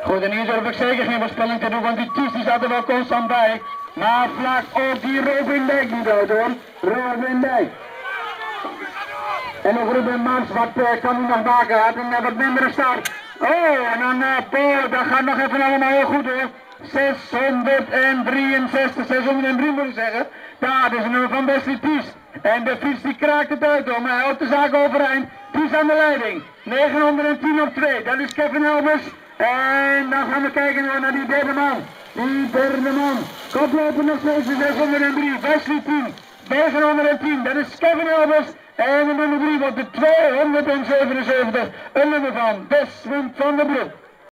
Goed, en hier durf ik zeker geen voorspelling te doen, want die Ties die zat er wel constant bij. Maar vlak op die Robin Dijk niet uit hoor. Robin Dijk. En nog Ruben Mans, wat kan hij nog maken? Hij had een wat mindere start. Oh, en dan Paul, dat gaat nog even allemaal heel goed hoor. 663, 603 moet ik zeggen. Daar is een nummer van Wesley Ties. En de fiets die kraakt het uit hoor, maar hij houdt de zaak overeind. Ties aan de leiding. 910 op 2, dat is Kevin Elbers. En dan gaan we kijken naar die derde man. Die derde man. Koploper nog steeds de 603, Wesley 10. 910, dat is Kevin Elbers. En de nummer 3 wordt de 277, een nummer van Desmond van der Broek.